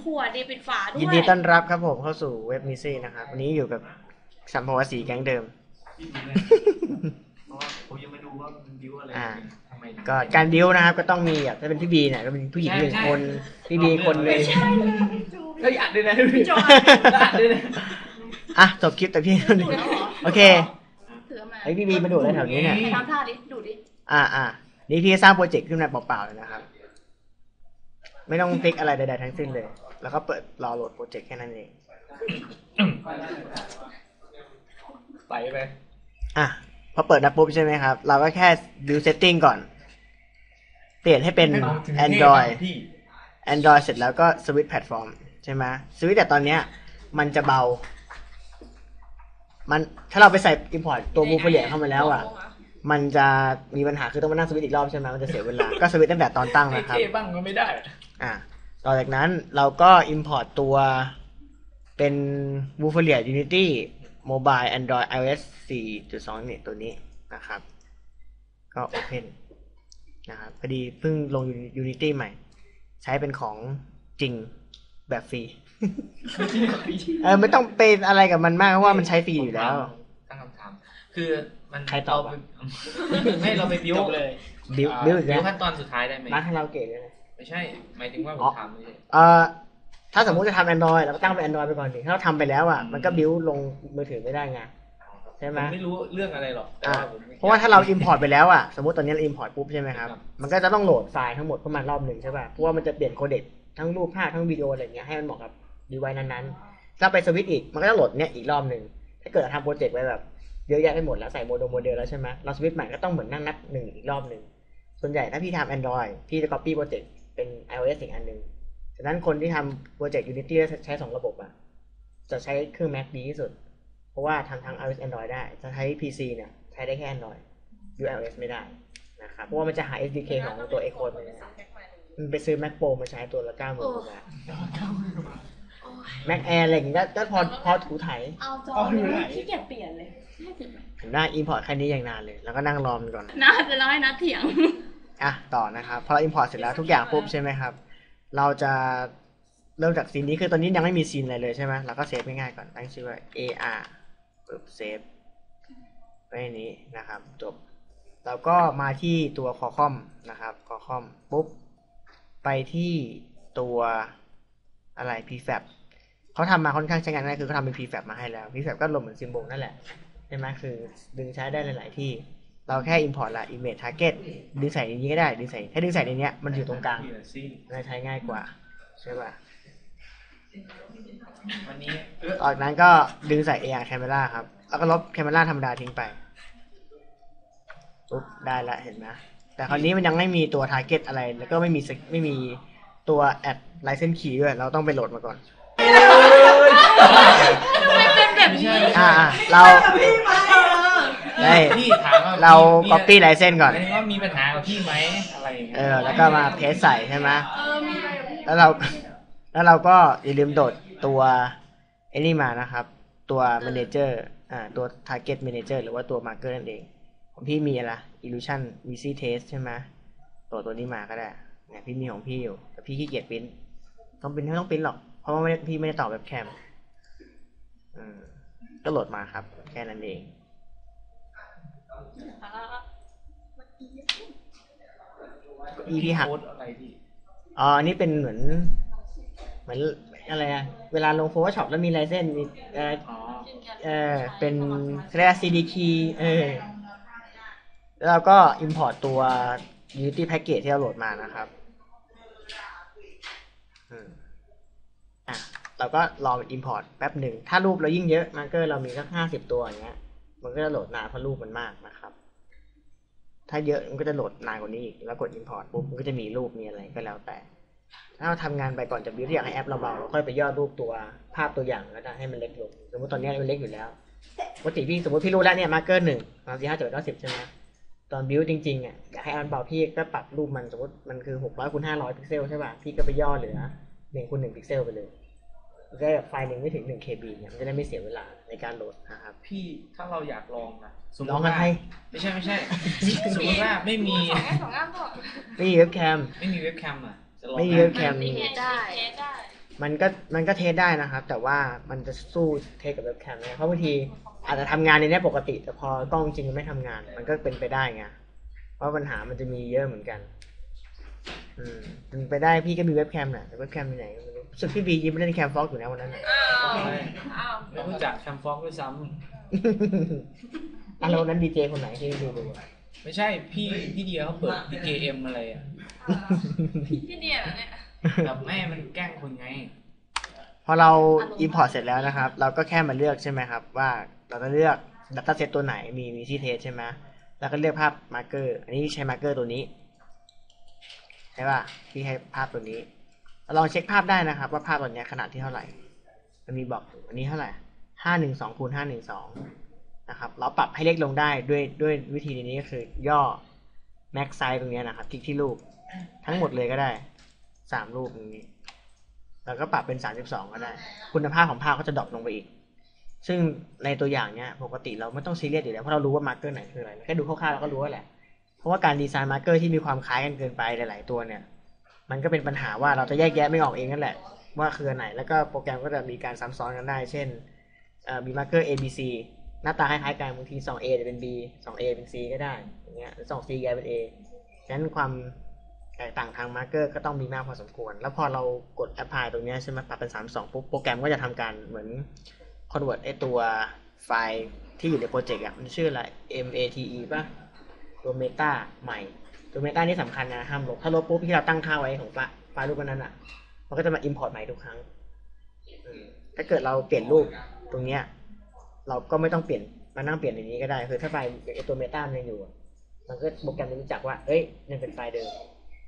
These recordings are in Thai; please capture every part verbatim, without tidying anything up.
ขวดดีปิดฝาด้วยยินดีต้อนรับครับผมเข้าสู่เว็บมิซี่นะครับวันนี้อยู่กับสัมภวสีแก๊งเดิมเพราะว่าผมยังไม่ดูว่ามันดิวอะไรทำไมก็การดิวนะครับก็ต้องมีแบบถ้าเป็นพี่บีเนี่ยก็เป็นผู้หญิงหนึ่งคนพี่บีคนเลยเฮ้ยอัดด้วยนะพี่จออัดด้วยนะอ่ะจบคลิปแต่พี่โอเคถือมาไอพี่บีมาดูอะไรแถวนี้เนี่ยทำท่าดิดูดิอ่าอ่านี่พี่สร้างโปรเจกต์ขึ้นมาเปล่าๆเลยนะครับไม่ต้องฟิกอะไรใดๆทั้งสิ้นเลยแล้วก็เปิดรอโหลดโปรเจกต์แค่นั้นเองไปไปอ่ะพอเปิดนะปุ๊บใช่ไหมครับเราก็แค่ดูเซตติ้งก่อนเปลี่ยนให้เป็น Android Android เสร็จแล้วก็สวิตช์แพลตฟอร์มใช่ไหมสวิตช์แต่ตอนเนี้ยมันจะเบามันถ้าเราไปใส่ import ตัวบูฟเลียเข้ามาแล้วอ่ะมันจะมีปัญหาคือต้องมานั่งสวิตช์อีกรอบใช่ไหมมันจะเสียเวลาก็สวิตช์ตั้งแต่ตอนตั้งนะครับเท่บ้างก็ไม่ได้อ่ะต่อจากนั้นเราก็ import ตัวเป็น Buffalo Unity Mobile Android iOS สี่จุดสอง เนี่ยตัวนี้นะครับก็ Open นะครับพอดีเพิ่งลง Unity ใหม่ใช้เป็นของจริงแบบฟรีเออไม่ต้องเป็นอะไรกับมันมากเพราะว่ามันใช้ฟรีอยู่แล้วตั้งคำถามคือมันใครตอบให้เราไปบิวเลยบิวบิวอีกแล้วขั้นตอนสุดท้ายได้ไหมร้านคาราโอเกะเลยไม่ใช่หมายถึงว่าผมถามเลยเออถ้าสมมุติจะทำ Android เราก็ตั้งเป็น Android ไปก่อนดิถ้าเราทำไปแล้วอ่ะมันก็บิวลงมือถือไม่ได้ไงใช่ไหมไม่รู้เรื่องอะไรหรอกเพราะว่าถ้าเรา import ไปแล้วอ่ะสมมติตอนนี้เรา import ปุ๊บใช่ไหมครับมันก็จะต้องโหลดไฟล์ทั้งหมดเข้ามารอบหนึ่งใช่ป่ะเพราะว่ามันจะเปลี่ยนโคเด็กทั้งรูปภาพทั้งวิดีโออะไรเงี้ยให้มันเหมาะกับดีไวซ์นั้นๆถ้าไปสวิตช์อีกมันก็จะโหลดเนี้ยอีกรอบหนึ่งถ้าเกิดทำโปรเจกต์ไว้แบบเยอะแยะไปหมดแล้วใส่โมเดลโมเดลแล้วใช่ไหมเราสวิตช์ใหม่ก็ต้องเหมือนนั่งนับหนึ่งอีกรอบหนึ่งส่วนใหญ่ถ้าพี่ทำ Android พี่จะ copy โปรเจกต์เป็น iOS อีกอันหนึ่งฉะนั้นคนที่ทำโปรเจกต์ Unity ใช้สองระบบอ่ะจะใช้เครื่อง Mac ดีที่สุดเพราะว่าทำทั้ง iOS Android ได้จะใช้ พี ซี เนี่ยใช้ได้แค่ Android ยู iOS ไม่ได้นะครับเพราะว่ามันจะหา เอส ดี เค ของตัว Xcode ไม่ได้มันไปซื้อ Mac Pro มาใช้ตัวละเก้าหมื่นบาท Mac Air อะไรอย่างงี้ก็พอพอถูถ่ายเอาจอขี้เกียจเปลี่ยนเลยเห็นได้ import แค่นี้อย่างนานเลยแล้วก็นั่งรอมันก่อนน่าจะร้อยนะเถียงอ่ะต่อนะครับพอเรา import เสร็จแล้วทุกอย่างปุ๊บใช่ไหมครับเราจะเริ่มจากซีนนี้คือตอนนี้ยังไม่มีซีนอะไรเลยใช่ไหมเราก็เซฟง่ายๆก่อนตั้งชื่อว่า เอ อาร์ ปึ๊บเซฟไว้ในนี้นะครับจบแล้วก็มาที่ตัวคอคอมนะครับคอคอมปุ๊บไปที่ตัวอะไร prefab เขาทำมาค่อนข้างใช้งานง่ายคือเขาทำเป็น prefab มาให้แล้ว prefab ก็ลงเหมือนซิมโบลนั่นแหละใช่ไหมคือดึงใช้ได้หลายๆที่เราแค่ import ละ image target ดึงใส่ในนี้ก็ได้ดึงใส่ให้ดึงใส่ในนี้มันอยู่ตรงกลางใช้ง่ายกว่าใช่ป่ะวันนี้ตอนนั้นก็ดึงใส่ เอ อาร์ camera ครับแล้วก็ลบ camera ธรรมดาทิ้งไปปุ๊บได้ละเห็นไหมแต่คราวนี้มันยังไม่มีตัว target อะไรแล้วก็ไม่มีไม่มีตัว add license key ด้วยเราต้องไปโหลดมาก่อนไม่เป็นแบบนี้อ่าเราได้เรา copy license ก่อนว่ามีปัญหากับพี่ไหมอะไรเออแล้วก็มา paste ใส่ใช่ไหมแล้วเราแล้วเราก็อย่าลืมโดดตัวไอ้นี่มานะครับตัว manager อ่าตัว target manager หรือว่าตัว marker นั่นเองของพี่มีอะไร illusion easy test ใช่ไหมตัวตัวนี้มาก็ได้เนี่ยพี่มีของพี่อยู่แต่พี่ขี้เกียจพิมพ์ต้องพิมพ์ไม่ต้องพิมพ์หรอกเพราะว่าพี่ไม่ได้ต่อเว็บแคมอืมก็โหลดมาครับแค่นั้นเองอีพี่หักอ๋อนี่เป็นเหมือนเหมือนอะไรอะเวลาลง Photoshop แล้วมีลายเส้นมีเออเออเป็นเรียกว่า ซี ดี Key เออแล้วเราก็ import ตัว Unity Package ที่เราโหลดมานะครับอืมอ่ะเราก็รอมัน import แป๊บหนึ่งถ้ารูปเรายิ่งเยอะมาร์เกอร์เรามีสักห้าสิบตัวอย่างเงี้ยมันก็จะโหลดนานเพราะรูปมันมากนะครับถ้าเยอะมันก็จะโหลดนานกว่านี้อีกแล้วกด import ปุ๊บมันก็จะมีรูปมีอะไรก็แล้วแต่ถ้าเราทำงานไปก่อนจะบิวที่อยากให้แอปเราเบาเราค่อยไปย่อรูปตัวภาพตัวอย่างแล้วได้ให้มันเล็กลงสมมติตอนนี้มันเล็กอยู่แล้วปกติพี่สมมติพี่รู้แล้วเนี่ยมาร์เกอร์หนึ่งสามสี่ห้าเจ็ดแปดเก้าสิบใช่ไหมตอนบิวจริงๆอ่ะอยากให้อันเบาพี่ก็ปรับรูปมันสมมติมันคือหกร้อยคูณห้าร้อยพิกเซลใช่ป่ะพี่ก็ไปย่อเหลือหนึ่งคูณหนึ่งพิกเซลไปเลยก็ไฟล์หนึ่งไม่ถึงหนึ่ง เค บี เนี่ยมันจะได้ไม่เสียเวลาในการโหลดนะครับพี่ถ้าเราอยากลองนะลองอะไรไม่ใช่ไม่ใช่สมมติว่าไม่มีไม่มีเว็บแคมไม่มีเว็บแคมอ่ะไม่มีเว็บแคมได้มันก็มันก็เทสได้นะครับ แต่ว่ามันจะสู้เทสกับเว็บแคมไม่ได้เพราะบางทีอาจจะทำงานในนี้ปกติ แต่พอกล้องจริงมันไม่ทำงาน มันก็เป็นไปได้ไงเพราะปัญหามันจะมีเยอะเหมือนกัน อืมเป็นไปได้พี่ก็มีเว็บแคมแหละแต่เว็บแคมที่ไหนก็ไม่รู้รู้สึกพี่บียิ้มเล่นแคมฟ็อกอยู่นะวันนั้นน่ะอ้าวไม่รู้จักแคมฟอกด้วยซ้อ่ะแล้ววันนั้นดีเจคนไหนที่ดูดูอะำไม่ใช่พี่พี่เดียเขาเปิดดีเกเอ็มอะไรอ่ะที่เนี่ยเหรอเนี่ยแบบแม่มันแกล้งคนไงพอเรา import เสร็จแล้วนะครับ เราก็แค่มาเลือกใช่ไหมครับ ว่าเราจะเลือก dataset ตัวไหนมีมีที่เทสใช่ไหมแล้วก็เลือกภาพ marker อันนี้ใช้ marker ตัวนี้ใช่ป่ะที่ให้ภาพตัวนี้เราลองเช็คภาพได้นะครับ ว่าภาพตัวนี้ขนาดที่เท่าไหร่มันมีบอกอันนี้เท่าไหร่ห้าหนึ่งสองคูณห้าหนึ่งสองนะครับเราปรับให้เล็กลงได้ด้วยด้วยวิธีนี้ก็คือย่อ max size ตรงนี้นะครับคลิกที่รูปทั้งหมดเลยก็ได้สามรูปตรงนี้แล้วก็ปรับเป็นสามสิบสองก็ได้คุณภาพของภาพก็จะดรอปลงไปอีกซึ่งในตัวอย่างเนี้ยปกติเราไม่ต้องซีเรียสอยู่แล้วเพราะเรารู้ว่ามาร์กเกอร์ไหนคืออะไรแค่ดูคร่าวๆเราก็รู้แล้วแหละเพราะว่าการดีไซน์มาร์กเกอร์ที่มีความคล้ายกันเกินไปหลายๆตัวเนี่ยมันก็เป็นปัญหาว่าเราจะแยกแยะไม่ออกเองนั่นแหละว่าคืออันไหนแล้วก็โปรแกรมก็จะมีการซ้ำซ้อนกันได้เช่นมีมาร์กเกอร์ A B C หน้าตาคล้ายๆกันบางที สอง เอ จะเป็น B สอง เอ เป็น C ก็ได้อย่างเงี้ยหรือ สอง ซี กลายเป็น A ฉะนั้นความแตกต่างทางมาร์กเกอร์ก็ต้องมีมากพอสมควรแล้วพอเรากด apply ตรงนี้ใช่ไหมปรับเป็นสามสิบสองปุ๊บโปรแกรมก็จะทำการเหมือน convert ไอตัวไฟล์ที่อยู่ในโปรเจกต์อ่ะมันชื่ออะไร mate ป่ะตัว meta ใหม่ตัว meta นี่สำคัญนะห้ามลบถ้าลบปุ๊บที่เราตั้งค่าไว้ของไฟล์รูปนั้นอ่ะมันก็จะมา import ใหม่ทุกครั้งถ้าเกิดเราเปลี่ยนรูปตรงเนี้ยเราก็ไม่ต้องเปลี่ยนมานั่งเปลี่ยนในนี้ก็ได้คือถ้าไฟล์ไอตัว meta มันยังอยู่มันก็โปรแกรมจะรู้จักว่าเอ้ยนี่เป็นไฟล์เดิม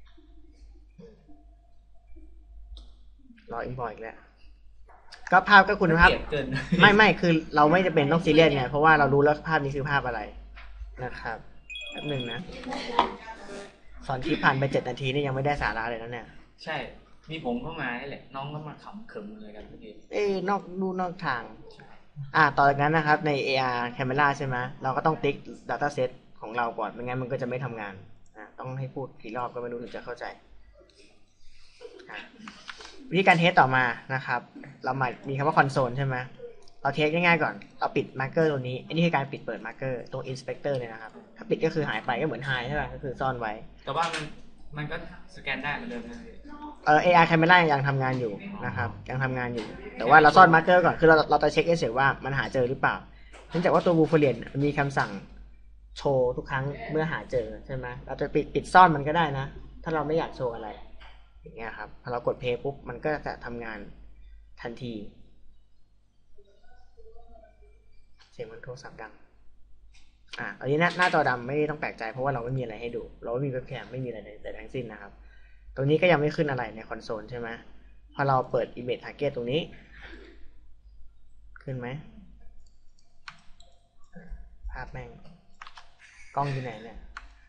รอ import อีกแล้วก็ภาพก็คุณภาพเกลียดเกินไม่ไม่คือเราไม่จะเป็นต้องซีเรียสไงเพราะว่าเรารู้แล้วภาพนี้คือภาพอะไรนะครับแป๊บหนึ่งนะสอนคลิปผ่านไปเจ็ดนาทีนี่ยังไม่ได้สาระเลยนะเนี่ยใช่ มีผมเข้ามานี่แหละ น้องก็มาขำเขิมเลยกันเมื่อกี้เอ้ยนอกดูนอกทาง อ่าต่อจากนั้นนะครับใน เอ อาร์ camera ใช่ไหมเราก็ต้องติ๊ก dataset ของเราก่อนไม่งั้นมันก็จะไม่ทำงานอ่าต้องให้พูดกี่รอบก็ไม่รู้ถึงจะเข้าใจอ่าวิธีการเทสต่อมานะครับเรามามีคำว่า console ใช่ไหมเราเทสง่ายๆก่อนเราปิด marker ตัวนี้อันนี้คือการปิดเปิด marker ตรง inspector เนี่ยนะครับถ้าปิดก็คือหายไปก็เหมือน hide ใช่ป่ะก็คือซ่อนไว้แต่ว่ามันมันก็สแกนได้เหมือนเดิมนะเออ เอ อาร์ camera ยังทำงานอยู่นะครับยังทำงานอยู่แต่ว่าเราซ่อน marker ก่อนคือเราเราจะเช็คเฉยๆว่ามันหาเจอหรือเปล่าเนื่องจากว่าตัว Boolean มีคำสั่งโชว์ทุกครั้งเมื่อหาเจอใช่ไหมเราจะปิดปิดซ่อนมันก็ได้นะถ้าเราไม่อยากโชว์อะไรอย่างเงี้ยครับพอเรากด play ปุ๊บมันก็จะทำงานทันทีเสียงมันโทรศัพท์ดังอ่ะอันนี้หน้าหน้าจอดำไม่ต้องแปลกใจเพราะว่าเราไม่มีอะไรให้ดูเราไม่มีเว็บแคมไม่มีอะไรแต่ทั้งสิ้นนะครับตรงนี้ก็ยังไม่ขึ้นอะไรในคอนโซลใช่ไหมพอเราเปิด Image Target ตรงนี้ขึ้นไหมภาพแม่งกล้องอยู่ไหนเนี่ย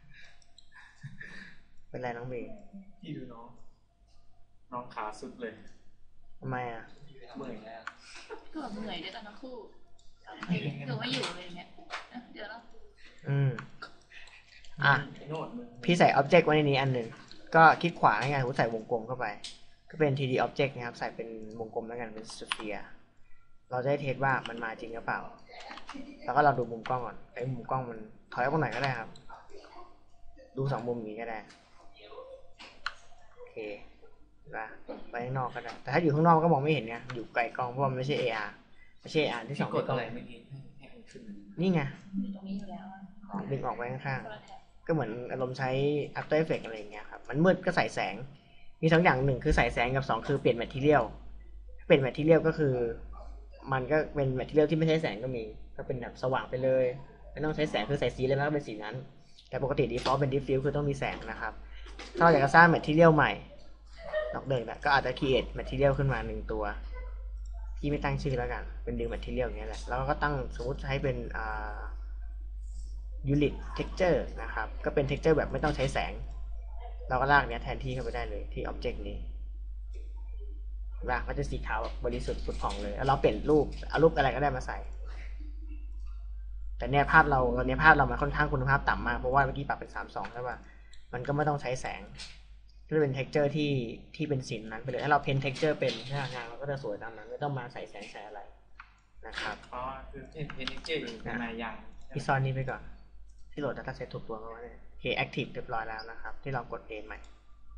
เป็นไรน้องบีพี่ดูน้อง น้องขาสุดเลยทำไมอ่ะเมื่อยแล้วก็แบบเหนื่อยด้วยกันทั้งคู่คือไม่อยู่เลยเนี่ยเดี๋ยวเราอืมอ่ะไอ้โนดมึงพี่ใส่ Object ไว้ในนี้อันหนึ่งก็คลิกขวาง่ายๆผมใส่วงกลมเข้าไปก็เป็น ที ดี Object นะครับใส่เป็นวงกลมแล้วกันเป็น Sphere เราจะได้เทสว่ามันมาจริงหรือเปล่าแล้วก็เราดูมุมกล้องก่อนไอ้มุมกล้องมันถอยออกมาหน่อยก็ได้ครับดูสองมุมนี้ก็ได้โอเคนะไปข้างนอกก็ได้แต่ถ้าอยู่ข้างนอกก็มองไม่เห็นไงอยู่ไกลกล้องเพราะว่ามันไม่ใช่ เอ อาร์ ไม่ใช่ เอ อาร์ ที่สพี่องกดกล้อะองไรเมื่อกี้ให้ให้มันขึ้นนี่ไงอยู่ตรงนี้อยู่แล้วอะดึงออกไว้ข้างๆก็เหมือนอารมณ์ใช้ After Effects อะไรอย่างเงี้ยครับมันมืดก็ใส่แสงมีสองอย่างหนึ่งคือใส่แสงกับสองคือเปลี่ยน Material เปลี่ยน Material ก็คือมันก็เป็น Material ที่ไม่ใช้แสงก็มีก็เป็นแบบสว่างไปเลยไม่ต้องใช้แสงคือใส่สีเลยมันก็เป็นสีนั้นแต่ปกติ Default เป็น Diffuse คือต้องมีแสงนะครับถ้าเราอยากจะสร้าง Material ใหม่นอกเดิมนะก็อาจจะ create Material ขึ้นมาหนึ่งตัวที่ไม่ตั้งชื่อแล้วกันเป็น New Material อย่างเงี้ยแหละแล้วก็ตั้งสมมติใช้เป็นอ่าUnit Texture นะครับก็เป็น Texture แบบไม่ต้องใช้แสงเราก็ลากเนี้ยแทนที่เข้าไปได้เลยที่ Object นี้ลากมันจะสีขาวบริสุทธิ์สุดผ่องเลยแล้วเราเปลี่ยนรูปเอารูปอะไรก็ได้มาใส่แต่เนี้ยภาพเราตอนนี้ภาพเรามันค่อนข้างคุณภาพต่ำมากเพราะว่าเมื่อกี้ปรับเป็นสามสิบสองใช่ป่ะมันก็ไม่ต้องใช้แสงก็จะเป็น texture ที่ที่เป็นสีนั้นไปเลยถ้าเราเพ้น texture เป็นหน้างานเราก็จะสวยตามนั้นไม่ต้องมาใส่แสงใส่อะไรนะครับอ๋อคือเพนเพนเจอร์อยู่ในอย่างพี่ซ่อนนี้ไปก่อนที่โหลด dataset ถูกตัวมาว่าเนี่ยโอเค active เรียบร้อยแล้วนะครับ ที่เรากด A ใหม่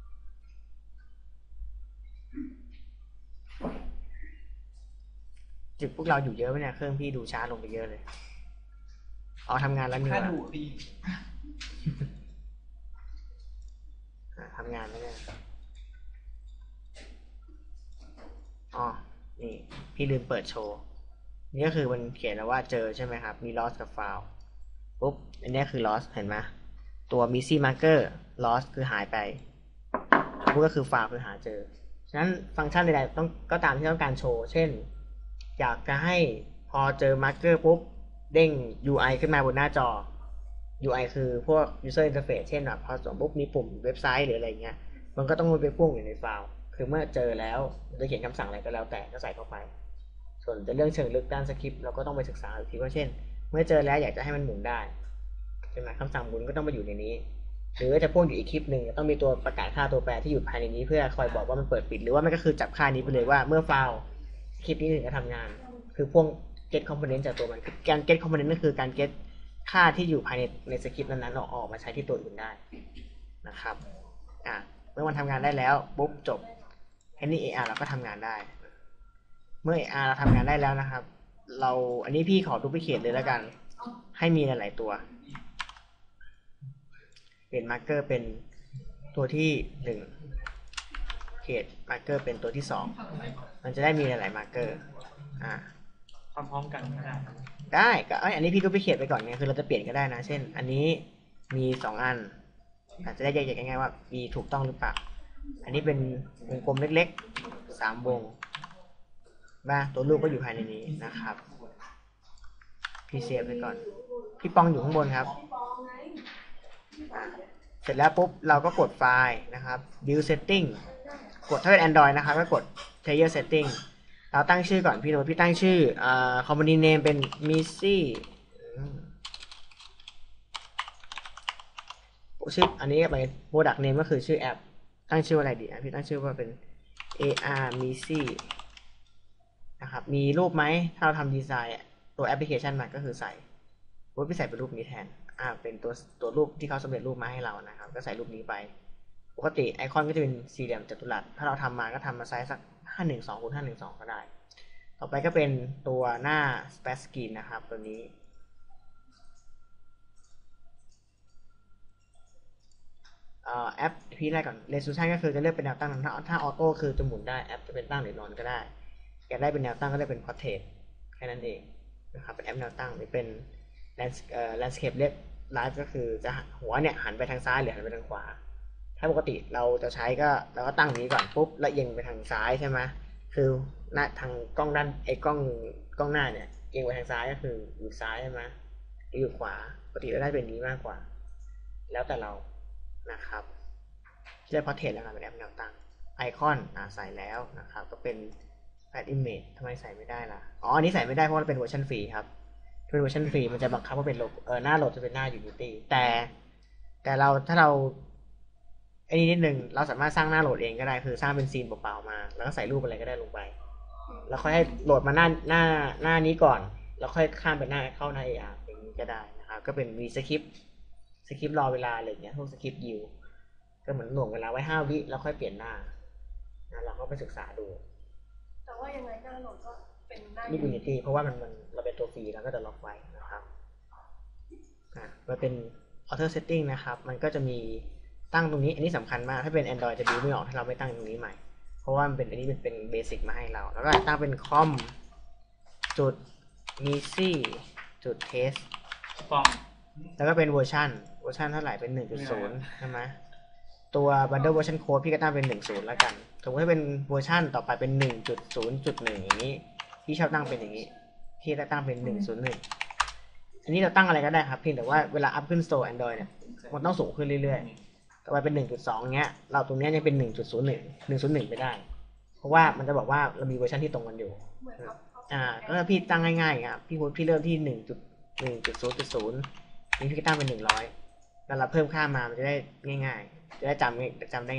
จุดพวกเราอยู่เยอะไหมเนี่ยเครื่องพี่ดูช้าลงไปเยอะเลยอ๋อทำงานแล้วนี่ถ้าว่ะดูดีอ่ะทำงานแล้วเนี่ยอ๋อนี่พี่ลืมเปิดโชว์นี่ก็คือมันเขียนแล้วว่าเจอใช่ไหมครับมี loss กับ found ปุ๊บอันนี้คือ loss เห็นไหมตัว missy marker loss คือหายไปปุ๊บก็คือ found คือหาเจอฉะนั้นฟังก์ชันใดๆต้องก็ตามที่ต้องการโชว์เช่นอยากจะให้พอเจอ marker ปุ๊บเด้ง ยู ไอ ขึ้นมาบนหน้าจอ ยู ไอ คือพวก user interface เช่นแบบพอสมมติมีปุ่มเว็บไซต์หรืออะไรเงี้ยมันก็ต้องไปพ่วงอยู่ในไฟล์คือเมื่อเจอแล้วจะเขียนคำสั่งอะไรก็แล้วแต่ก็ใส่เข้าไปส่วนจะเรื่องเชิงลึกด้านสคริปต์เราก็ต้องไปศึกษาอีกทีว่าเช่นเมื่อเจอแล้วอยากจะให้มันหมุนได้ใช่ไหมคำสั่งหมุนก็ต้องไปอยู่ในนี้หรือจะพ่วงอยู่อีกคลิปหนึ่งต้องมีตัวประกาศค่าตัวแปรที่อยู่ภายในนี้เพื่อคอยบอกว่ามันเปิดปิดหรือว่ามันก็คือจับค่านี้ไปเลยว่าเมื่อไฟล์คลิปนี้ถึงจะทำงานคือพ่วง get component จากตัวมันคือการ get component ก็คือการ get ค่าที่อยู่ภายในในสคริปต์นั้นๆออกออกมาใช้ที่ตัวอื่นได้นะครับอ่ะเมื่อมันทำงานได้แล้วปุ๊บจบแค่นี้ เอ อาร์ เราก็ทำงานได้เมื่อ เอ อาร์ เราทำงานได้แล้วนะครับเราอันนี้พี่ขอดูพิเคทเลยแล้วกันให้มีหลายๆตัวเปลี่ยนมาร์กเกอร์เป็นตัวที่หนึ่งเขตมาร์กเกอร์เป็นตัวที่สองมันจะได้มีหลายๆมาร์กเกอร์อ่าพร้อมๆกันก็ได้ได้ก็เอ้ยอันนี้พี่ดูพิเคทไปก่อนไงคือเราจะเปลี่ยนก็ได้นะเช่นอันนี้มีสองอันอาจจะได้แยกๆง่ายๆว่ามีถูกต้องหรือเปล่าอันนี้เป็นวงกลมเล็กๆสามวงบ้าตัวรูปก็อยู่ภายในนี้นะครับพี่เซฟไปก่อนพี่ปองอยู่ข้างบนครับเสร็จแล้วปุ๊บเราก็กดไฟล์นะครับ view setting กดถ้าเป็น Android นะครับก็กด player setting เราตั้งชื่อก่อนพี่โน้ตพี่ตั้งชื่ออ่า company name เป็น missy ชื่ออันนี้ไป product name ก็คือชื่อแอปตั้งชื่ออะไรดีอ่ะพี่ตั้งชื่อว่าเป็น เอ อาร์ missy นะครับมีรูปไหมถ้าเราทำดีไซน์ตัวแอปพลิเคชันมาก็คือใส่ปุ๊บพี่ใส่เป็นรูปนี้แทนอ่าเป็นตัวตัวรูปที่เขาสำเร็จรูปมาให้เรานะครับก็ใส่รูปนี้ไปปกติไอคอนก็จะเป็นสี่เหลี่ยมจัตุรัสถ้าเราทำมาก็ทำมาไซส์สักห้าหนึ่งสองคูณห้าหนึ่งสองก็ได้ต่อไปก็เป็นตัวหน้า splash screen นะครับตัวนี้แอปพี่แรกก่อน resolution ก็คือจะเลือกเป็นแนวตั้งถ้าถ้าออโต้คือจะหมุนได้แอปจะเป็นตั้งหรือนอนก็ได้อยากได้เป็นแนวตั้งก็ได้เป็น portrait แค่นั้นเองนะครับเป็นแอปแนวตั้งหรือเป็น landscape เรียก live ก็คือจะหัวเนี่ยหันไปทางซ้ายหรือหันไปทางขวาถ้าปกติเราจะใช้ก็เราก็ตั้งนี้ก่อนปุ๊บแล้วเอียงไปทางซ้ายใช่ไหมคือหน้าทางกล้องด้านไอ้กล้องกล้องหน้าเนี่ยเอียงไปทางซ้ายก็คืออยู่ซ้ายใช่ไหมหรืออยู่ขวาปกติเราได้เป็นนี้มากกว่าแล้วแต่เรานะครับเรียก portrait แล้วกันเป็นแอปแนวตั้งไอคอนอ่าใส่แล้วนะครับก็เป็น add image ทำไมใส่ไม่ได้ล่ะอ๋ออันนี้ใส่ไม่ได้เพราะมันเป็นเวอร์ชันฟรีครับเป็นเวอร์ชันฟรีมันจะบังคับว่าเป็นโลโก้เออหน้าโหลดจะเป็นหน้า Unity แต่แต่เราถ้าเราไอ้นี่นิดนึงเราสามารถสร้างหน้าโหลดเองก็ได้คือสร้างเป็นซีนเปล่าๆมาแล้วก็ใส่รูปอะไรก็ได้ลงไปแล้วค่อยให้โหลดมาหน้าหน้าหน้านี้ก่อนแล้วค่อยข้ามไปหน้าเข้าหน้า เอ อาร์ อย่างนี้ก็ได้นะครับก็เป็นมีสคริปต์สคริปต์รอเวลาอะไรอย่างเงี้ยพวกสคริปต์ยิวก็เหมือนหน่วงเวลาไว้ห้าวิแล้วค่อยเปลี่ยนหน้านะเราก็ไปศึกษาดูแต่ว่ายังไงหน้าโหลดก็เป็นหน้า Unity เพราะว่ามันมันเราเป็นตัวฟรีแล้วก็จะล็อกไว้นะครับอ่ะมันเป็น auto setting นะครับมันก็จะมีตั้งตรงนี้อันนี้สำคัญมากถ้าเป็น Android จะดูไม่ออกถ้าเราไม่ตั้งตรงนี้ใหม่เพราะว่ามันเป็นอันนี้เป็นเป็นเบสิกมาให้เราแล้วก็ตั้งเป็นคอมจุด missy จุด test ฟองแล้วก็เป็นเวอร์ชันเวอร์ชันเท่าไหร่เป็น หนึ่งจุดศูนย์ ใช่ไหมตัว bundle version code พี่ก็ตั้งเป็นหนึ่งจุดศูนย์แล้วกันสมมติให้เป็นเวอร์ชันต่อไปเป็น หนึ่งจุดศูนย์จุดหนึ่ง อย่างนี้พี่ชอบตั้งเป็นอย่างนี้พี่จะตั้งเป็นหนึ่งจุดศูนย์หนึ่งอันนี้เราตั้งอะไรก็ได้ครับเพียงแต่ว่าเวลาอัพขึ้น Store Android เนี่ยมันต้องสูงขึ้นเรื่อยๆต่อไปเป็น หนึ่งจุดสอง เงี้ยเราตรงนี้ยังเป็น หนึ่งจุดศูนย์หนึ่ง หนึ่งจุดศูนย์หนึ่ง ไม่ได้เพราะว่ามันจะบอกว่าเรามีเวอร์ชันที่ตรงกันอยู่อ่าก็พี่ตั้งง่ายๆครับพี่พูดพี่เริ่มที่ หนึ่งจุดหนึ่งจุดศูนย์จุดศูนย์ นี่พี่ก็ตั้งเป็นหนึ่งร้อยแล้วเราเพิ่มค่ามามันจะได้ง่ายๆจะได้จำจำได้ง่ายๆ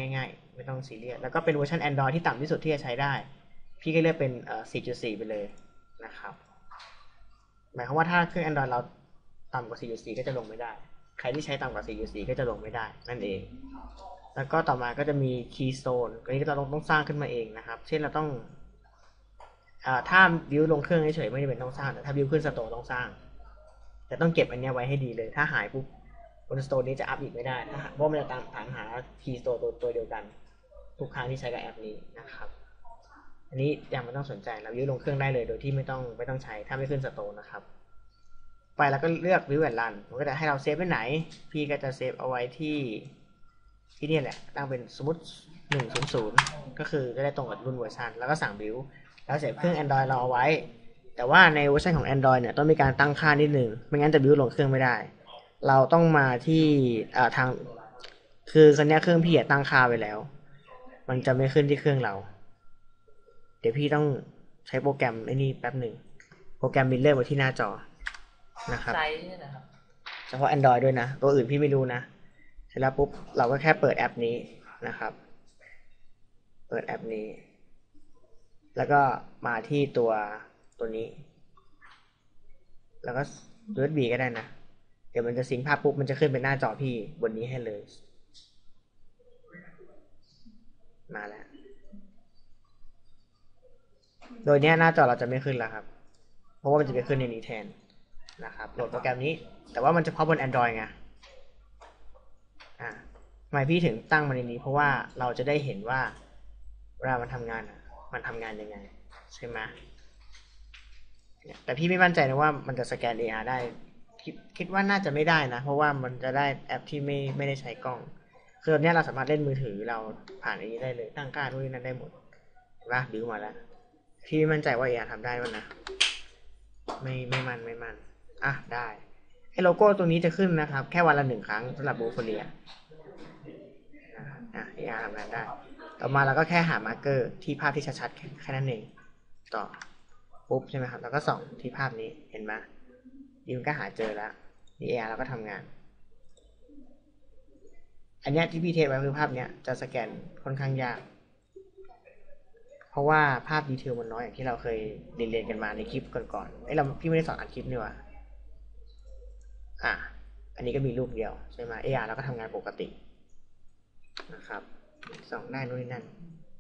ไม่ต้องซีเรียสแล้วก็เป็นเวอร์ชัน Android ที่ต่ำที่สุดที่จะใช้ได้พี่ก็เลือกเป็นเอ่อ สี่จุดสี่ ไปเลยนะครับหมายความว่าถ้าเครื่อง Android เราต่ำกว่า สี่จุดสี่ ก็จะลงไม่ได้ใครที่ใช้ต่ำกว่า สี่จุดสี่ ก็จะลงไม่ได้นั่นเองแล้วก็ต่อมาก็จะมี Keystone อันนี้เราต้องต้องสร้างขึ้นมาเองนะครับเช่นเราต้องอ่าถ้าบิวลงเครื่องเฉยๆไม่จำเป็นต้องสร้างแต่ถ้าบิวขึ้นสโตร์ต้องสร้างแต่ต้องเก็บอันนี้ไว้ให้ดีเลยถ้าหายปุ๊บบนสโตร์นี้จะอัพอีกไม่ได้ถ้าเพราะมันจะตามถามหา Keystone ตัวตัวเดียวกันทุกครั้งที่ใช้กับแอปนี้นะครับอันนี้ยังไม่ต้องสนใจเราบิวลงเครื่องได้เลยโดยที่ไม่ต้องไม่ต้องใช้ถ้าไม่ขึ้นสโตร์นะครับไปแล้วก็เลือก View and Run มันก็จะให้เราเซฟไว้ไหนพี่ก็จะเซฟเอาไว้ที่ที่นี่แหละตั้งเป็นสมมติหนึ่งศูนย์ศูนย์ก็คือจะได้ตรงกับรุ่นเวอร์ชันแล้วก็สั่ง View แล้วเสร็จเครื่อง Android เราเอาไว้แต่ว่าในเวอร์ชันของ Android เนี่ยต้องมีการตั้งค่านิดนึงไม่งั้นจะ View ลงเครื่องไม่ได้เราต้องมาที่อ่าทางคือคันนี้เครื่องพี่ตั้งค่าไว้แล้วมันจะไม่ขึ้นที่เครื่องเราเดี๋ยวพี่ต้องใช้โปรแกรมไอ้นี่แป๊บหนึ่งโปรแกรมมิลเลอร์ไว้ที่หน้าจอนะครับไซส์เนี่ยนะครับเฉพาะ Android ด้วยนะตัวอื่นพี่ไม่รู้นะเสร็จแล้วปุ๊บเราก็แค่เปิดแอปนี้นะครับเปิดแอปนี้แล้วก็มาที่ตัวตัวนี้แล้วก็ ยู เอส บี ก็ได้นะเดี๋ยวมันจะซิงค์ภาพปุ๊บมันจะขึ้นเป็นหน้าจอพี่บนนี้ให้เลยมาแล้วโดยเนี้ยหน้าจอเราจะไม่ขึ้นแล้วครับเพราะว่ามันจะไปขึ้นในนี้แทนนะครับโหลดโปรแกรมนี้แต่ว่ามันจะเฉพาะบน Android ไงอ่าทำไมพี่ถึงตั้งมาในนี้เพราะว่าเราจะได้เห็นว่าเวลามันทำงานอ่ะมันทำงานยังไงใช่ไหมแต่พี่ไม่มั่นใจนะว่ามันจะสแกน เอ อาร์ ได้คิดคิดว่าน่าจะไม่ได้นะเพราะว่ามันจะได้แอปที่ไม่ไม่ได้ใช้กล้องคือตอนนี้เราสามารถเล่นมือถือเราผ่านอันนี้ได้เลยตั้งค่าทุกอย่างนั้นได้หมดเห็นปะบิวมาแล้วพี่ไม่มั่นใจว่า เอ อาร์ ทำได้มั้ยนะไม่ไม่มันไม่มันอ่ะได้ไอ้โลโก้ตรงนี้จะขึ้นนะครับแค่วันละหนึ่งครั้งสำหรับบูฟเรียอ่ะ เอ อาร์ ทำงานได้ต่อมาเราก็แค่หามาร์กเกอร์ที่ภาพที่ชัดๆแค่นั้นเองต่อปุ๊บใช่ไหมครับแล้วก็ส่องที่ภาพนี้เห็นไหมยิมก็หาเจอแล้วนี่ เอ อาร์ เราก็ทำงานอันนี้ที่พี่เทสไว้คือภาพเนี้ยจะสแกนค่อนข้างยากเพราะว่าภาพดีเทลมันน้อยอย่างที่เราเคยเรียนกันมาในคลิปก่อนๆไอ้เราพี่ไม่ได้สอนอัดคลิปนี่หว่าอ่ะอันนี้ก็มีรูปเดียวใช่ไหม เอ อาร์ เราก็ทำงานปกตินะครับส่องได้นู่นนี่นั่น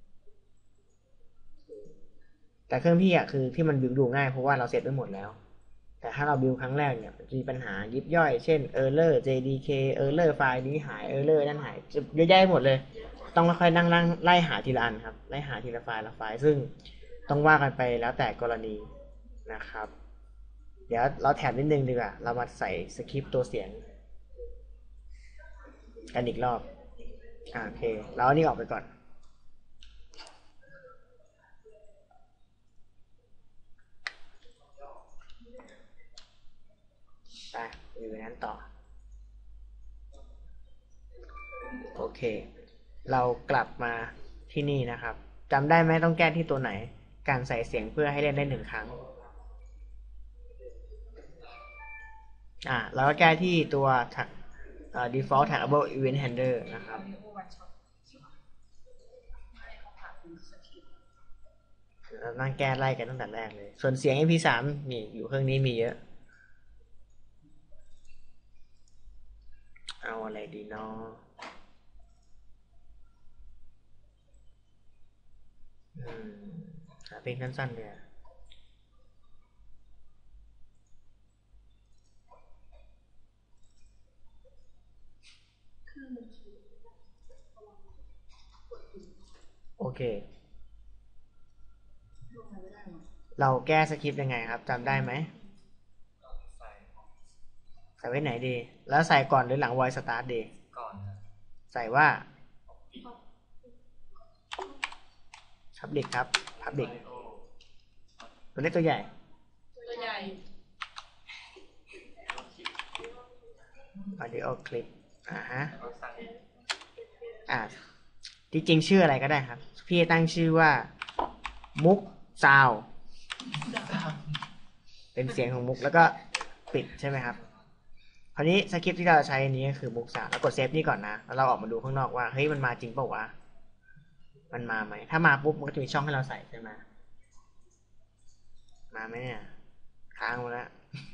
แต่เครื่องพี่อ่ะคือที่มันบิวดูง่ายเพราะว่าเราเซตไว้หมดแล้วแต่ถ้าเราบิวครั้งแรกเนี่ยจะมีปัญหายิบย่อยเช่น error เจ ดี เค error ไฟล์นี้หาย error นั่นหายจะเยอะแยะหมดเลยต้องค่อยๆนั่งนั่งไล่หาทีละอันครับไล่หาทีละไฟล์ละไฟล์ซึ่งต้องว่ากันไปแล้วแต่กรณีนะครับเดี๋ยวเราแถมนิดนึงดีกว่าเรามาใส่สคริปต์ตัวเสียงกันอีกรอบอ่าโอเคเราเอานี่ออกไปก่อนไปอยู่นั้นต่อโอเคเรากลับมาที่นี่นะครับจำได้ไหมต้องแก้ที่ตัวไหนการใส่เสียงเพื่อให้เล่นได้หนึ่งครั้งอ่าแล้วก็แก้ที่ตัว default taggable event handler นะครับเรานั่งแก้ไล่กันตั้งแต่แรกเลยส่วนเสียง เอ็ม พี สาม นี่อยู่เครื่องนี้มีเยอะเอาอะไรดีเนาะอืมหาเพลงสั้นๆเลยโอเคเราแก้สคริปต์ยังไงครับจำได้ไหมใส่ไว้ไหนดีแล้วใส่ก่อนหรือหลัง voice start ดีก่อนใส่ว่า public ครับ public ตัวเล็กตัวใหญ่ตัวใหญ่ audio clip อ่าฮะอ่าจริงๆชื่ออะไรก็ได้ครับพี่ตั้งชื่อว่ามุกซาวเป็นเสียงของมุกแล้วก็ปิดใช่ไหมครับคราวนี้สคริปต์ที่เราใช้อันนี้ก็คือมุกซาวแล้วกดเซฟนี่ก่อนนะแล้วเราออกมาดูข้างนอกว่าเฮ้ยมันมาจริงเปล่าวะมันมาไหมถ้ามาปุ๊บมันก็จะมีช่องให้เราใส่ใช่ไหมมาไหมเนี่ยค้างมาแล้ว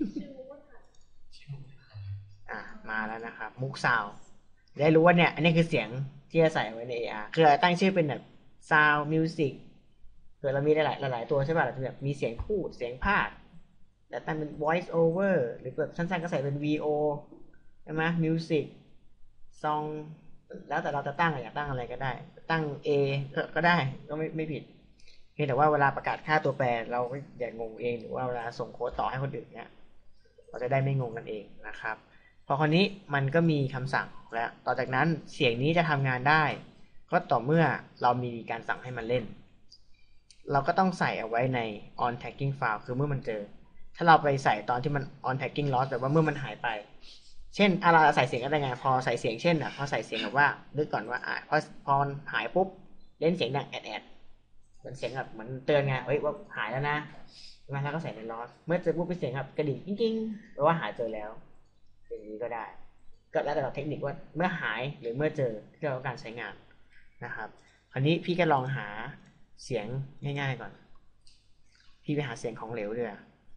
อ่ะมาแล้วนะครับมุกซาวได้รู้ว่าเนี่ยอันนี้คือเสียงที่จะใส่ไว้ใน เอ อาร์ คือเราตั้งชื่อเป็นแบบซาวมิวสิกเกิดเรามีหลายๆหลายๆตัวใช่ป่ะเราจะแบบมีเสียงพูดเสียงพากย์แต่ตั้งเป็น voice over หรือแบบสั้นๆก็ใส่เป็น วี โอ ใช่ไหมมิวสิกซองแล้วแต่เราจะตั้งอยากตั้งอะไรก็ได้ตั้ง A ก็ก็ได้ก็ไม่ไม่ผิดเพียงแต่ว่าเวลาประกาศค่าตัวแปรเราก็อย่างงงเองหรือว่าเวลาส่งโค้ดต่อให้คนอื่นเนี่ยเราจะได้ไม่งงกันเองนะครับพอคราวนี้มันก็มีคำสั่งแล้วต่อจากนั้นเสียงนี้จะทำงานได้ก็ต่อเมื่อเรามีการสั่งให้มันเล่นเราก็ต้องใส่เอาไว้ใน on tagging file คือเมื่อมันเจอถ้าเราไปใส่ตอนที่มัน on tagging loss แบบว่าเมื่อมันหายไปเช่นเราใส่เสียงก็ได้ไงพอใส่เสียงเช่นอ่ะพอใส่เสียงแบบว่านึกก่อนว่าอ่ะพอพอมันหายปุ๊บเล่นเสียงดังแอดแอดเป็นเสียงแบบเหมือนเตือนไงเฮ้ยว่าหายแล้วนะมาแล้วก็ใส่ใน loss เมื่อเจอปุ๊บเป็นเสียงแบบกระดิ่งกิ้งๆแปลว่าหายเจอแล้วอย่างนี้ก็ได้ก็แล้วแต่เราเทคนิคว่าเมื่อหายหรือเมื่อเจอที่เราต้องการใช้งานนะครับคราวนี้พี่ก็ลองหาเสียงง่ายๆก่อนพี่ไปหาเสียงของเหลวด้วย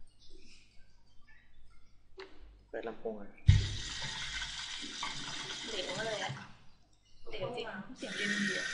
เปิดลำโพงอ่ะเหลวเลยอะเหลวจริงเสียงดีดีอะ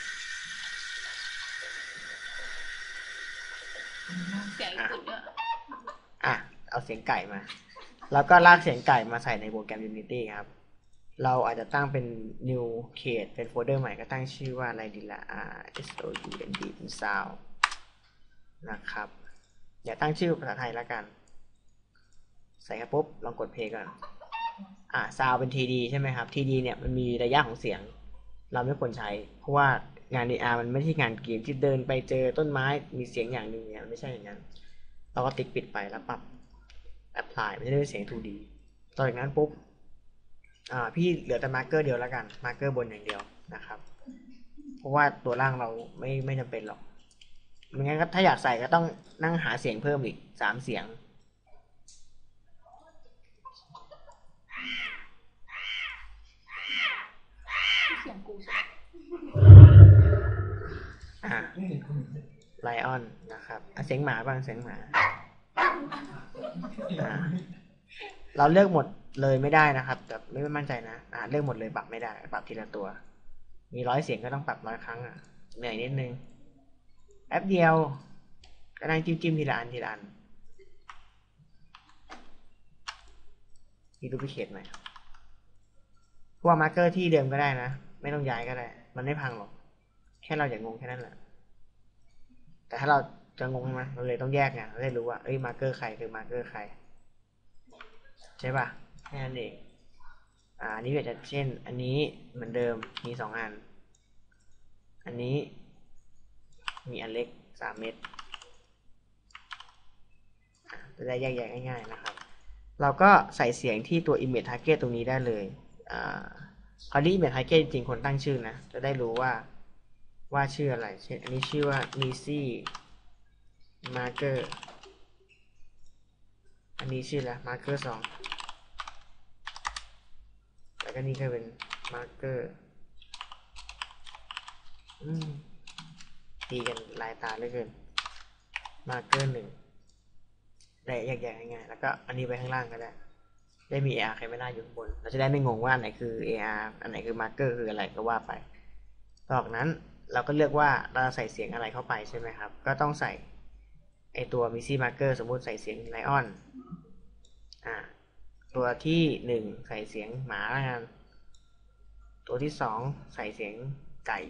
เสียงสุดด้วยอ่ะเอาเสียงไก่มาแล้วก็ลากเสียงไก่มาใส่ในโปรแกรม Unity ครับเราอาจจะตั้งเป็น new create เป็นโฟลเดอร์ใหม่ก็ตั้งชื่อว่าอะไรดีละ r s o u n d sound นะครับอย่าตั้งชื่อภาษาไทยแล้วกันใส่ครับปุ๊บลองกดเพลย์ก่อนอ่า sound เป็น ที ดี ใช่ไหมครับ ที ดี เนี่ยมันมีระยะของเสียงเราไม่ควรใช้เพราะว่างาน เอ อาร์ มันไม่ใช่งานเกมที่เดินไปเจอต้นไม้มีเสียงอย่างหนึ่งเนี่ยไม่ใช่อย่างนั้นเราก็ติ๊กปิดไปแล้วปรับ apply มันจะได้เป็นเสียง ทู ดี ต่อจากนั้นปุ๊บอ่าพี่เหลือแต่มาร์กเกอร์เดียวแล้วกันมาร์กเกอร์บนอย่างเดียวนะครับเพราะว่าตัวล่างเราไม่ไม่จำเป็นหรอกไม่งั้นถ้าอยากใส่ก็ต้องนั่งหาเสียงเพิ่มอีกสามเสียงเสียงกูใช่อ่าไลออนนะครับอ่ะเสียงหมาบ้างเสียงหมาอ่าเราเลือกหมดเลยไม่ได้นะครับแต่ไม่มั่นใจนะอ่าเลือกหมดเลยปรับไม่ได้ปรับทีละตัวมีร้อยเสียงก็ต้องปรับร้อยครั้งอ่ะเหนื่อยนิดนึงแป๊บเดียวก็นั่งจิ้มจิ้มทีละอันทีละอันมีดูพิเคทไหมพวกมาร์กเกอร์ที่เดิมก็ได้นะไม่ต้องย้ายก็ได้มันไม่พังหรอกแค่เราอย่างงงแค่นั้นแหละแต่ถ้าเราจะงงไหมเราเลยต้องแยกไงเราได้รู้ว่าเอ้ยมาร์กเกอร์ใครคือมาร์กเกอร์ใครใช่ป่ะแค่นั้นเองอ่าอันนี้จะเช่นอันนี้เหมือนเดิมมีสองอันอันนี้มีอันเล็กสามเม็ดจะได้แยกแยะง่ายๆนะครับเราก็ใส่เสียงที่ตัว image target ตรงนี้ได้เลยอ่าคราวนี้ image target จริงๆคนตั้งชื่อนะจะได้รู้ว่าว่าชื่ออะไรเช่นอันนี้ชื่อว่า Nisi Marker อันนี้ชื่ออะไร Marker สองแล้วก็นี่ก็เป็น Marker อืมตีกันลายตาเหลือเกิน Marker หนึ่งได้แยกๆง่ายๆแล้วก็อันนี้ไปข้างล่างก็ได้ได้มี เอ อาร์ Camera อยู่ข้างบนเราจะได้ไม่งงว่าอันไหนคือ เอ อาร์ อันไหนคือ Marker คืออะไรก็ว่าไปต่อจากนั้นเราก็เลือกว่าเราใส่เสียงอะไรเข้าไปใช่ไหมครับก็ต้องใส่ไอตัว Missy Marker สมมุติใส่เสียง Lion อ่าตัวที่หนึ่งใส่เสียงหมาแล้วกันตัวที่สองใส่เสียงไก่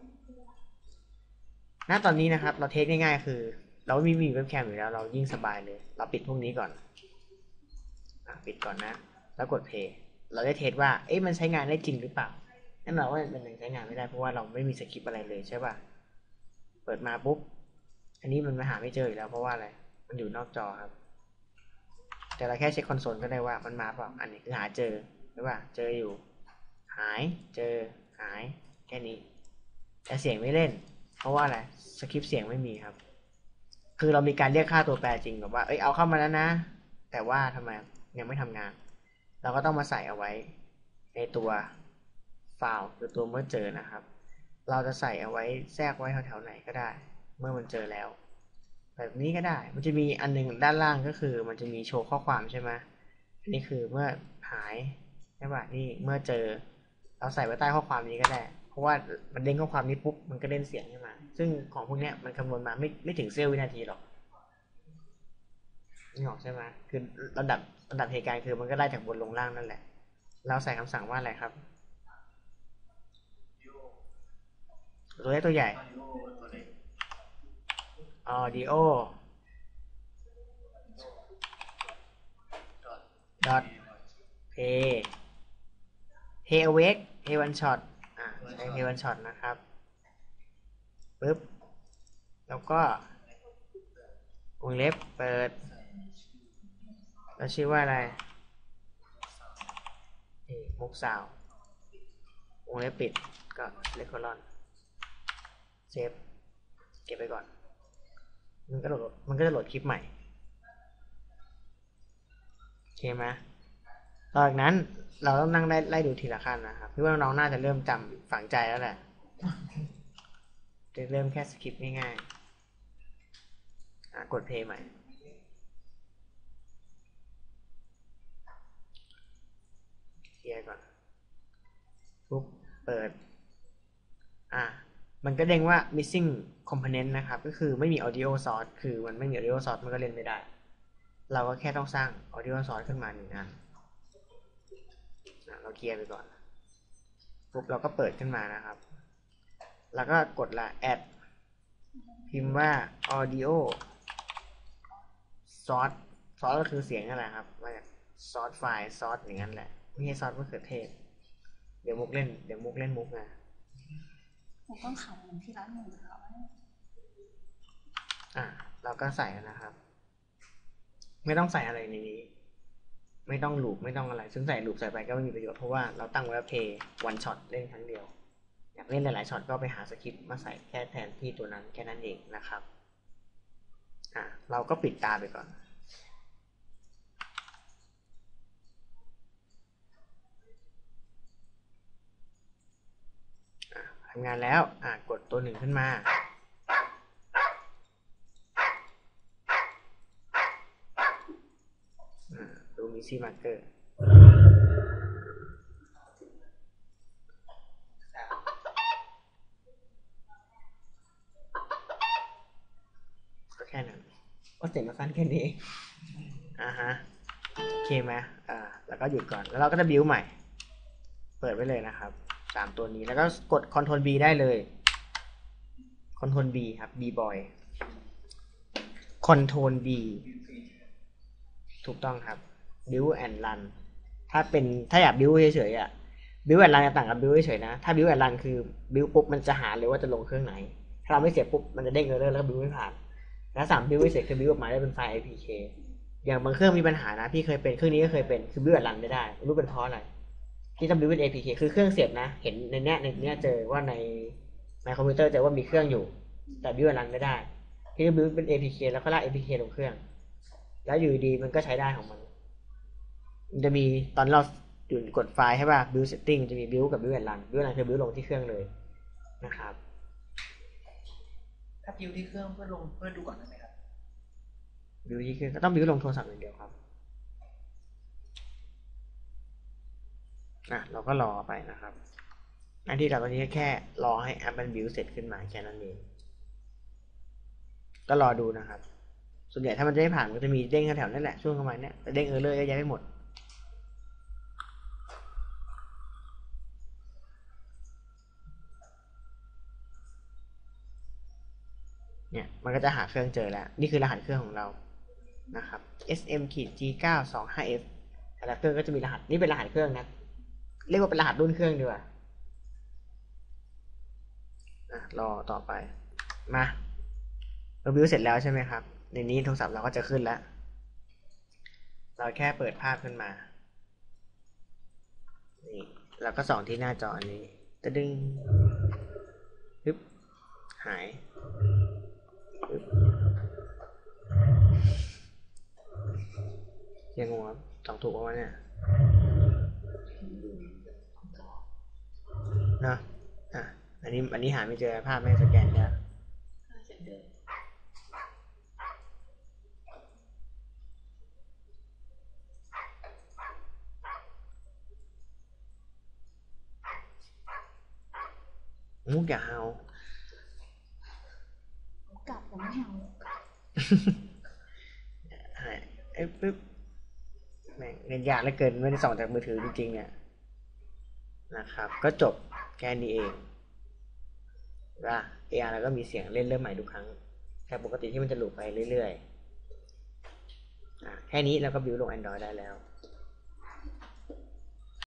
ณตอนนี้นะครับเราเทสง่ายๆคือเราไม่มีเว็บแคมอยู่แล้วเรายิ่งสบายเลยเราปิดพวกนี้ก่อนอ่ะปิดก่อนนะแล้วกดเพย์เราได้เทสว่าเอ๊ะมันใช้งานได้จริงหรือเปล่าแน่นอนว่ามันยังใช้งานไม่ได้เพราะว่าเราไม่มีสคริปต์อะไรเลยใช่ป่ะเปิดมาปุ๊บอันนี้มันมาหาไม่เจออีกแล้วเพราะว่าอะไรมันอยู่นอกจอครับแต่เราแค่เช็คคอนโซลก็ได้ว่ามันมาเปล่าอันนี้คือหาเจอใช่ป่ะเจออยู่หายเจอหายแค่นี้แต่เสียงไม่เล่นเพราะว่าอะไรสคริปต์เสียงไม่มีครับคือเรามีการเรียกค่าตัวแปรจริงแบบว่าเอ้ยเอาเข้ามาแล้วนะแต่ว่าทำไมยังไม่ทำงานเราก็ต้องมาใส่เอาไว้ในตัวไฟล์คือตัวเมื่อเจอนะครับเราจะใส่เอาไว้แทรกไว้แถวๆไหนก็ได้ เมื่อมันเจอแล้ว แบบนี้ก็ได้ มันจะมีอันหนึงด้านล่างก็คือ มันจะมีโชว์ข้อความใช่ไหมอันนี้คือเมื่อหายใช่ป่ะนี่เมื่อเจอ เราใส่ไว้ใต้ข้อความนี้ก็ได้ เพราะว่ามันเด้งข้อความนี้ปุ๊บมันก็เด้งเสียงขึ้นมา ซึ่งของพวกเนี้ยมันคำนวณมาไม่ไม่ถึงเสี้ยววินาทีหรอกนี่ออกใช่ไหมคือระดับระดับเหตุการณ์คือมันก็ได้จากบนลงล่างนั่นแหละ เราใส่คำสั่งว่าอะไรครับ ตัวเล็กตัวใหญ่ audio dot play play awake play one shot อ่าใช้ play one shot นะครับปึ๊บแล้วก็วงเล็บเปิดแล้วชื่อว่าอะไรนี่มุกสาววงเล็บปิดก็เลคคอลอนเซฟเก็บไปก่อนมันก็โหลดมันก็จะโหลดคลิปใหม่โอเคไหมต่อจากนั้นเราต้องนั่งไล่ไล่ดูทีละขั้นนะครับพี่ว่าน้องน่าจะเริ่มจำฝังใจแล้วแหละจะเริ่มแค่สคริปต์ง่ายๆกดเพลย์ใหม่เคลียร์ก่อนปุ๊บเปิดอ่ะมันก็เด้งว่า missing component นะครับก็คือไม่มี audio source คือมันไม่มี audio source มันก็เล่นไม่ได้เราก็แค่ต้องสร้าง audio source ขึ้นมาหนึ่งอันเราเคลียร์ไปก่อนปุ๊บเราก็เปิดขึ้นมานะครับแล้วก็กดละ add พิมพ์ว่า audio source source ก็คือเสียงนั่นแหละครับมาจาก source file source อย่างนั้นแหละไม่ใช่ source มะเขือเทศเดี๋ยวมุกเล่นเดี๋ยวมุกเล่นมุกนะผมต้องขายเหมือนที่ร้านหมูกระทะอ่ะเราก็ใส่นะครับไม่ต้องใส่อะไรในนี้ไม่ต้องลูปไม่ต้องอะไรซึ่งใส่ลูปใส่ไปก็ไม่มีประโยชน์เพราะว่าเราตั้งไว้ว่า play one shot เล่นครั้งเดียวอยากเล่นหลายๆช็อตก็ไปหาสคริปต์มาใส่แค่แทนที่ตัวนั้นแค่นั้นเองนะครับอ่ะเราก็ปิดตาไปก่อนทำงานแล้วอ่ะกดตัวหนึ่งขึ้นมาดูมีซีมาร์เกอร์ก็แค่นั้นก็เสร็จมาสั้นแค่นี้อ่าฮะโอเคไหมอ่าแล้วก็หยุดก่อนแล้วเราก็จะบิวใหม่เปิดไว้เลยนะครับสามตัวนี้แล้วก็กด Ctrl B ได้เลย Ctrl B ครับ B boy Ctrl B ถูกต้องครับ build and run ถ้าเป็นถ้าอยาก build เฉยๆอ่ะ build and run จะต่างกับ build เฉยๆนะถ้า build and run คือ build ปุ๊บมันจะหาเลยว่าจะลงเครื่องไหนถ้าเราไม่เสร็จปุ๊บมันจะเด้งเออร์แล้วก็ build ไม่ผ่านแล้วสาม build ไม่เสร็จคือ build ออกมาได้เป็นไฟล์ เอ พี เค อย่างบางเครื่องมีปัญหานะพี่เคยเป็นเครื่องนี้ก็เคยเป็นคือ build and run ไม่ได้ไม่รู้เป็นเพราะอะไรที่ต้อง build เป็น เอ พี เค คือเครื่องเสียบนะเห็นในเนี้ยในเนี้ยเจอว่าในในคอมพิวเตอร์เจอว่ามีเครื่องอยู่แต่ build and run ไม่ได้พี่ก็ build เป็น เอ พี เค แล้วก็ลาก เอ พี เค ลงเครื่องแล้วอยู่ดีมันก็ใช้ได้ของมันมันจะมีตอนเราอยู่กดไฟล์ใช่ป่ะ build setting จะมี build กับ build and run build and run คือ build ลงที่เครื่องเลยนะครับถ้า build ที่เครื่องเพื่อลงเพื่อดูก่อนได้ไหมครับ build ที่เครื่องก็ต้อง build ลงโทรศัพท์อย่างเดียวครับอ่ะเราก็รอไปนะครับหน้าที่เราตอนนี้แค่รอให้แอปมัน build เสร็จขึ้นมาแค่นั้นเองก็รอดูนะครับส่วนใหญ่ถ้ามันจะไม่ผ่านก็จะมีเด้งแถวๆนั่นแหละช่วงประมาณนี้แต่เด้งเออร์เลอร์เยอะแยะไปหมดเนี่ยมันก็จะหาเครื่องเจอแล้วนี่คือรหัสเครื่องของเรานะครับ เอส เอ็ม จี เก้า สอง ห้า เอฟ แต่ละเครื่องก็จะมีรหัสนี่เป็นรหัสเครื่องนะเรียกว่าเป็นรหัสรุ่นเครื่องดีกว่าอ่ะรอต่อไปมาเราบิวเสร็จแล้วใช่ไหมครับในนี้โทรศัพท์เราก็จะขึ้นแล้วเราแค่เปิดภาพขึ้นมานี่เราก็ส่องที่หน้าจออันนี้ตะดึงปึ๊บหายปึ๊บยังงงครับส่องถูกป่ะวะเนี่ยนะอ่ะอันนี้อันนี้หาไม่เจอภาพไม่สแกนยากน่าจะเดินมุกอย่าเฮากลับแต่ไม่เอาไอ้ปึ๊บแม่งเล่นยากเหลือเกินไม่ได้ส่องจากมือถือจริงๆเนี่ยนะครับ ก็จบแค่นี้เองว่า เอ อาร์ แล้วก็มีเสียงเล่นเริ่มใหม่ทุกครั้งแต่ปกติที่มันจะหลุดไปเรื่อยๆอ่ะแค่นี้แล้วก็บิวลง Android ได้แล้ว